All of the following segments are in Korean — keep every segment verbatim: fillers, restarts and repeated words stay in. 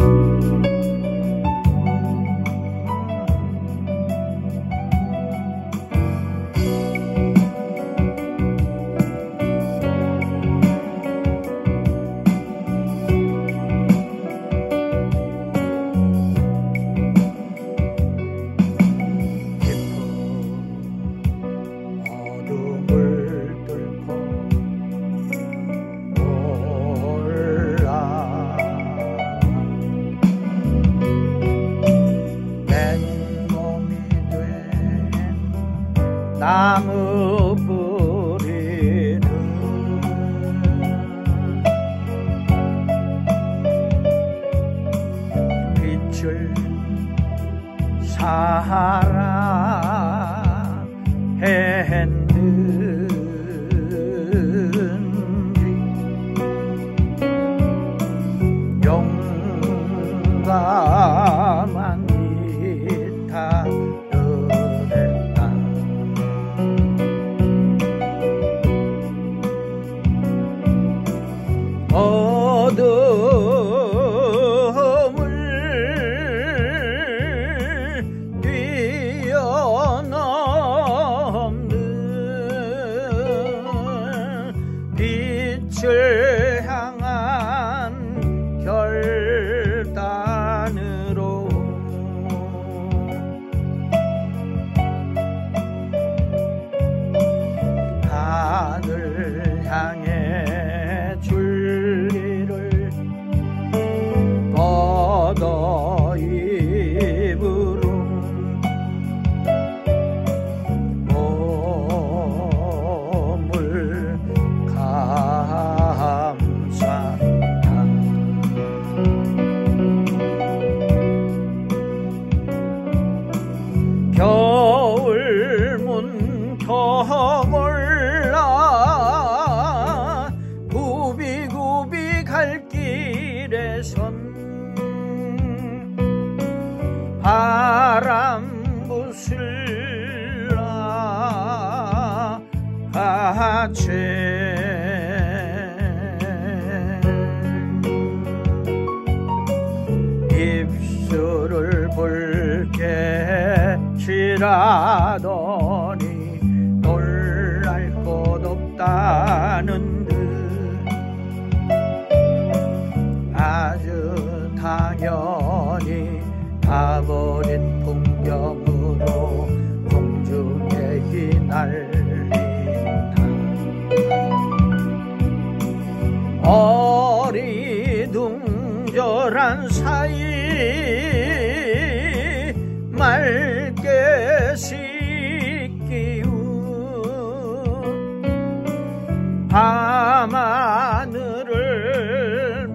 나무 뿌리는 빛을 사랑했는지 용감한 기타를 어둠을 뛰어넘는 빛을 향한 결단으로 하늘 향해 줄기를 뻗어이 부른 몸을 감싼다. 겨울 문턱 올라 굽이굽이 갈 길에 선 바람 부슬라 같이 입술을 붉게 칠하더니 놀랄 것 없다는 듯 아주 당연히 가버린 풍경으로 공중에 휘날린다. 어리둥절한 사이 맑게 씻기운 밤하늘을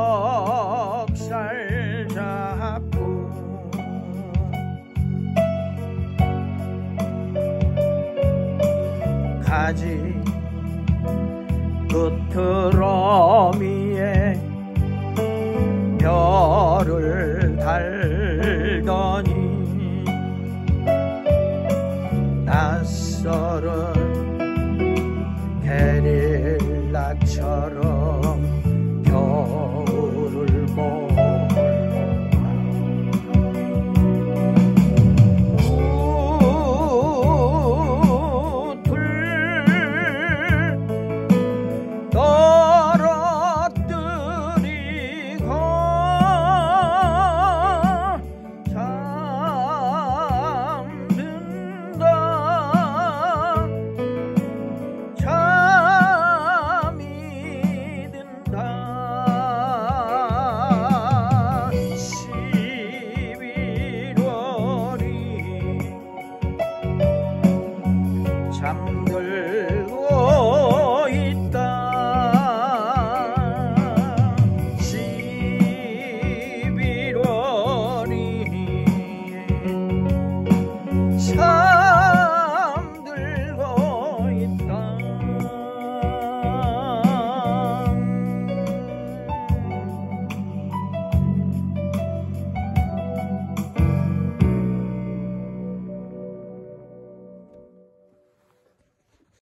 멱살 잡고 가지 끝트러미에 별을 달더니 낯설은